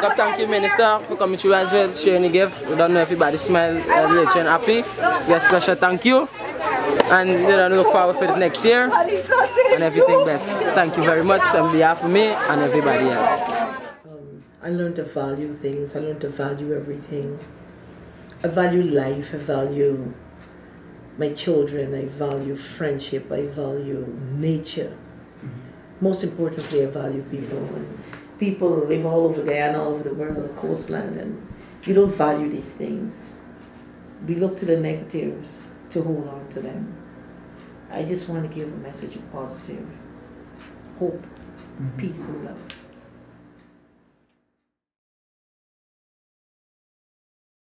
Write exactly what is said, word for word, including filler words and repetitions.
up thank you, Minister, for coming through as well, sharing the gift. We don't know if everybody smile, uh, rich and happy. Yes, special thank you. And you know, look forward for the next year and everything best. Thank you very much on behalf of me and everybody else. Um, I learned to value things. I learned to value everything. I value life. I value my children. I value friendship. I value nature. Mm-hmm. Most importantly, I value people. And people live all over Guyana, all over the world, the coastland, and you don't value these things. We look to the negatives to hold on to them. I just want to give a message of positive hope, mm-hmm. peace, and love.